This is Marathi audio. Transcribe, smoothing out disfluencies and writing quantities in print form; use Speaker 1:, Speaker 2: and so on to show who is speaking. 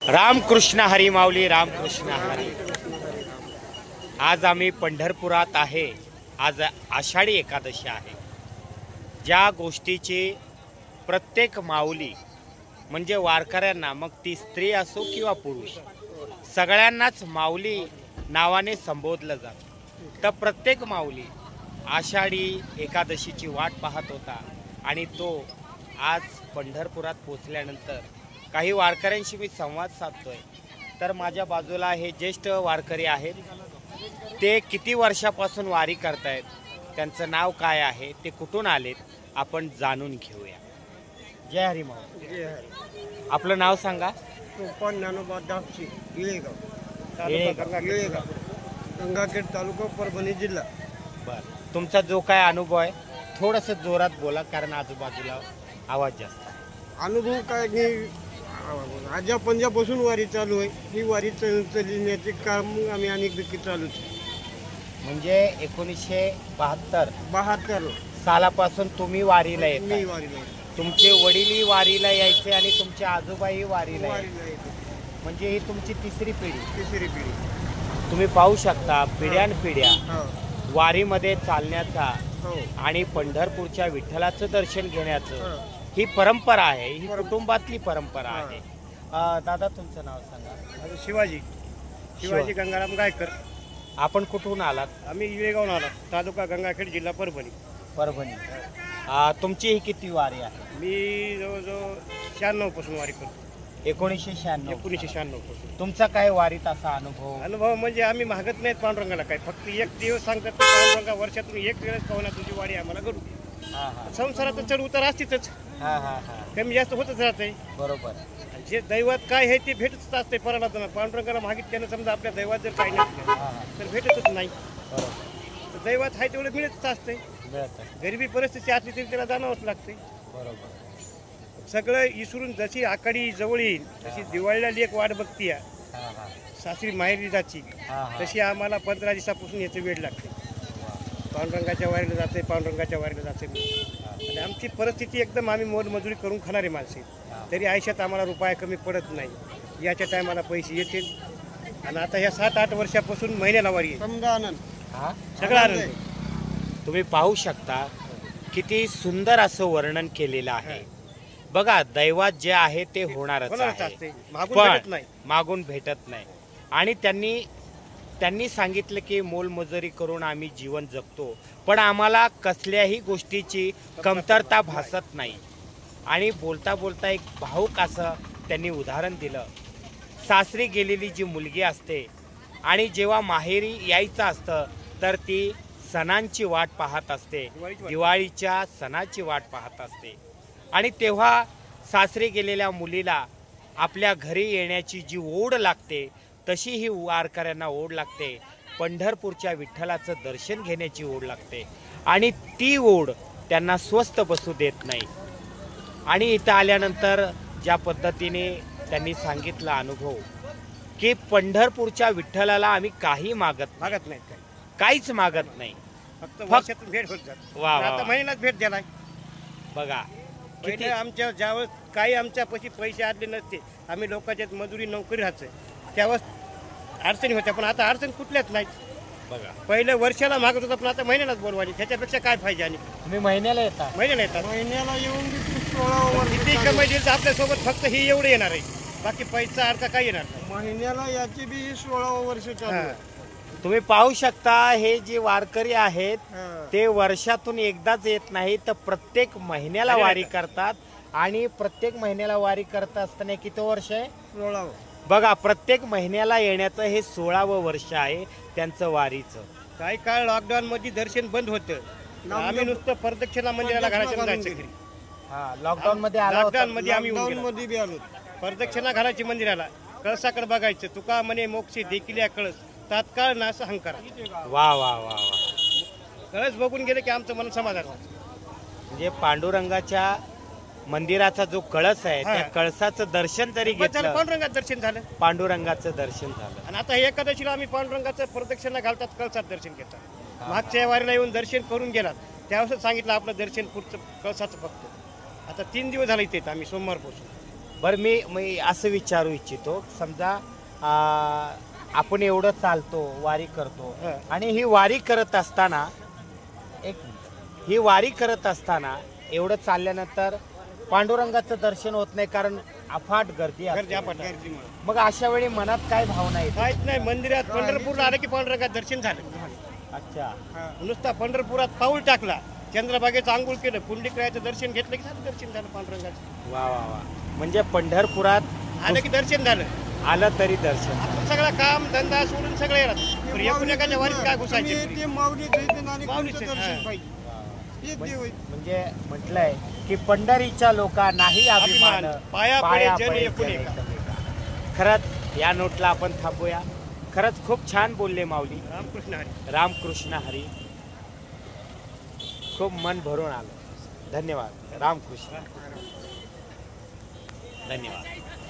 Speaker 1: रामकृष्ण हरी माऊली, रामकृष्ण हरी। आज आम्ही पंढरपुरात आहे। आज आषाढी एकादशी आहे। ज्या गोष्टीची प्रत्येक माऊली म्हणजे वारकऱ्यांना, मग ती स्त्री असो किंवा पुरुष, सगळ्यांनाच माऊली नावाने संबोधलं जातं। तर प्रत्येक माऊली आषाढी एकादशीची वाट पाहत होता आणि तो आज पंढरपुरात पोचल्यानंतर काही वारकऱ्यांशी मी संवाद साधतोय। तर माझ्या बाजूला हे ज्येष्ठ वारकरी आहेत। ते किती वर्षापासून वारी करतायत, त्यांचं नाव काय आहे, ते कुठून आलेत, आपण जाणून घेऊया। जय हरी माऊली।
Speaker 2: जय हरी।
Speaker 1: आपलं नाव सांगा।
Speaker 2: सोपान ज्ञानोबा दापशी, इळेगाव, गंगाखेड तालुका, परभणी जिल्हा।
Speaker 1: बरं, तुमचा जो काय अनुभव आहे थोडंसं जोरात बोला, कारण आजूबाजूला आवाज जास्त आहे।
Speaker 2: अनुभव काय की आजा पंजापासून वारी चालू आहे। ही वारी चालण्याचे काम आम्ही अनेकदा चालूच,
Speaker 1: म्हणजे 1972 सालापासून तुम्ही वारीला
Speaker 2: मी
Speaker 1: येताय।
Speaker 2: वारीला
Speaker 1: तुमचे वडीलही वारीला यायचे आणि तुमचे आजोबाही वारीला यायचे,
Speaker 2: येतो।
Speaker 1: म्हणजे ही तुमची तिसरी पिढी।
Speaker 2: तिसरी पिढी
Speaker 1: तुम्ही पाहू शकता पिढ्यानपिढ्या
Speaker 2: हो
Speaker 1: वारीमध्ये चालण्याचा
Speaker 2: हो
Speaker 1: आणि पंढरपूरच्या विठ्ठलाचं दर्शन घेण्याचं
Speaker 2: हो।
Speaker 1: ही परंपरा आहे, ही कुटुंबातली परंपरा आहे। दादा, तुमचं नाव सांगा।
Speaker 2: माझं शिवाजी गंगाराम गायकर।
Speaker 1: आपण कुठून आलात?
Speaker 2: आम्ही इळेगावून आलो, तालुका गंगाखेड, जिल्हा परभणी।
Speaker 1: परभणी। तुमची ही किती वारी आहे?
Speaker 2: मी जवळजवळ 96 पासून वारी करतो।
Speaker 1: 1996
Speaker 2: पासून।
Speaker 1: तुमचा काय वारीत असा अनुभव?
Speaker 2: म्हणजे आम्ही मागत नाहीत पांडुरंगाला काय, फक्त एक दिवस सांगतात की पांडुरंगा वर्षातून एक वेळेस पाहुणा तुझी वारी आम्हाला करू। संसारात चढ उतार असतीच, कमी जास्त होतच राहते।
Speaker 1: बरोबर।
Speaker 2: जे दैवात काय आहे ते भेटतच असते पराला। पांडुरंगाला मागितल्यानं समजा आपल्या दैवात जर काही नसलं तर भेटतच नाही। तर दैवात आहे तेवढं मिळतच असते। गरिबी परिस्थिती असली तरी त्याला जाणवच लागते।
Speaker 1: बरोबर।
Speaker 2: सगळं इसरून जशी आखाडी जवळ येईल तशी दिवाळीला एक वाट बघतीया सासरी माहेरी जायची, तशी आम्हाला 15 दिवसापासून याची वेळ लागते। पांडुरंगाच्या वारीला जाते, पांडुरंगाच्या वारीला जाते। आणि आमची परिस्थिती एकदम, आम्ही मोलमजुरी करून खाणारे माणसे, तरी आयुष्यात आम्हाला रुपया कमी पडत नाही। याच्या टायमाला पैसे येतील। आणि आता ह्या 7-8 वर्षापासून महिन्याला वारी आहे। सगळा आनंद।
Speaker 1: तुम्ही पाहू शकता किती सुंदर असं वर्णन केलेलं आहे। बघा, दैवात जे आहे ते होणारच आहे, पण मागून भेटत नाही। आणि त्यांनी सांगितलं की मोलमजुरी करून आम्ही जीवन जगतो, पण आम्हाला कसल्याही गोष्टीची कमतरता भासत नाही। आणि बोलता बोलता एक भावुक असं त्यांनी उदाहरण दिलं। सासरी गेलेली जी मुलगी असते आणि जेव्हा माहेरी यायचं असतं तर ती सणांची वाट पाहत असते, दिवाळीच्या सणाची वाट पाहत असते। आणि तेव्हा सासरी गेलेल्या मुलीला आपल्या घरी येण्याची जी ओढ लागते, तशी ही वारकऱ्यांना ओढ लागते। पंढरपूरच्या विठ्ठलाचं दर्शन घेण्याची ओढ लागते आणि ती ओढ त्यांना स्वस्थ बसू देत नाही। आणि इथं आल्यानंतर ज्या पद्धतीने त्यांनी सांगितला अनुभव की पंढरपूरच्या विठ्ठलाला आम्ही काही मागत नाही, काहीच मागत नाही,
Speaker 2: फक्त वर्षातून भेट होत जाते।
Speaker 1: वा वा।
Speaker 2: आता महिन्यात भेट द्यायला
Speaker 1: बघा,
Speaker 2: पहिले आमच्या ज्यावेळेस काही आमच्यापाशी पैसे आले नसते, आम्ही लोकांच्यात मजुरी नोकरी राहायचं, त्यावेळेस अडचणी होत्या, पण आता अडचण कुठल्याच नाहीत।
Speaker 1: बघा,
Speaker 2: पहिले वर्षाला मागत होता, पण आता महिन्यालाच बोलवायची, त्याच्यापेक्षा काय पाहिजे? आणि
Speaker 1: तुम्ही महिन्याला येता?
Speaker 2: महिन्याला येतात। महिन्याला येऊन किती कमाई दिली तर आपल्यासोबत फक्त ही एवढं येणार आहे, बाकी पैसा अर्थ काही येणार नाही। महिन्याला याची बी 16 वर्ष चालू आहे।
Speaker 1: तुम्ही पाहू शकता, हे जे वारकरी आहेत ते वर्षातून एकदाच येत नाही, तर प्रत्येक महिन्याला वारी करतात। आणि प्रत्येक महिन्याला वारी करत असताना किती वर्ष आहे?
Speaker 2: 16।
Speaker 1: बघा, प्रत्येक महिन्याला येण्याचं हे 16वं वर्ष आहे त्यांचं वारीचं।
Speaker 2: काही काळ लॉकडाऊन मध्ये दर्शन बंद होतं, आम्ही नुसतं प्रदक्षिणा मंदिराला घराच्या जायचं घरी।
Speaker 1: लॉकडाऊन मध्ये
Speaker 2: आम्ही आलो, प्रदक्षिणा घराची मंदिराला, कळसाकडे बघायचं, तुका म्हणे मोक्षी देखील या कळस, तात्काळ नास अहंकार।
Speaker 1: वा वा वा वा।
Speaker 2: कळस बघून गेले की आमचं मन समाधान।
Speaker 1: म्हणजे पांडुरंगाच्या मंदिराचा जो कळस आहे त्या कळसाचं दर्शन जरी घेतलं,
Speaker 2: पांडुरंगाचं दर्शन झालं,
Speaker 1: पांडुरंगाचं दर्शन झालं।
Speaker 2: आणि आता हे एकादशीला आम्ही पांडुरंगाचं प्रदक्षिणा घालतात, कळसात दर्शन घेतात। मागच्या वारीला येऊन दर्शन करून गेलात, त्यावेळेस सांगितलं आपलं दर्शन पुढचं कळसाचं फक्त। आता 3 दिवस झाले इथे आम्ही सोमवारपासून।
Speaker 1: बरं मी असं विचारू इच्छितो, समजा आपण एवढं चालतो, वारी करतो, आणि ही वारी करत असताना एवढं चालल्यानंतर पांडुरंगाचं दर्शन होत नाही, कारण अफाट गर्दी असते. मग अशा वेळी मनात काय भावना येते?
Speaker 2: काहीच नाही. मंदिरात पंढरपूरला आलं की पांडुरंगाचं दर्शन झालं.
Speaker 1: अच्छा.
Speaker 2: नुसता पंढरपुरात पाऊल टाकला, चंद्रभागेचं आंघोळ केलं, पुंडलिकाचं दर्शन घेतलं की झालं दर्शन झालं पांडुरंगाचं.
Speaker 1: वा वा वा. म्हणजे पंढरपुरात
Speaker 2: आलं की दर्शन झालं.
Speaker 1: आलं तरी दर्शन.
Speaker 2: आपण सगळं काम धंदा सोडून सगळे येतात. पुंडलिकाच्या वारीत काय घुसायचे?
Speaker 1: म्हणजे म्हटलंय की पंढरीच्या लोकांनाही अभिमान,
Speaker 2: पाया पडे जन एकूण एका.
Speaker 1: खरंच या नोटला आपण थांबूया. खरंच खूप छान बोलले माऊली.
Speaker 2: रामकृष्ण हरी.
Speaker 1: रामकृष्ण हरी. खूप मन भरून आलं. धन्यवाद. रामकृष्ण. धन्यवाद.